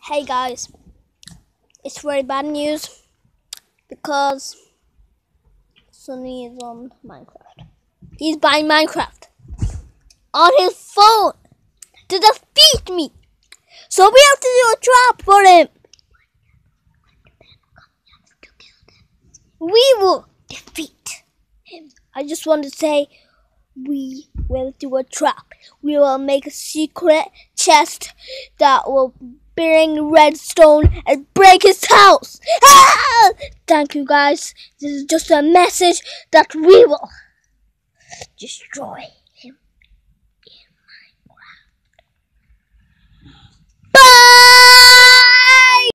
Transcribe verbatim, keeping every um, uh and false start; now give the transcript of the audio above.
Hey guys, it's very bad news because Sunny is on Minecraft. He's buying Minecraft on his phone to defeat me. So we have to do a trap for him. We will defeat him. I just want to say we will do a trap. We will make a secret chest that will bring redstone and break his house. Ah! Thank you guys. This is just a message that we will destroy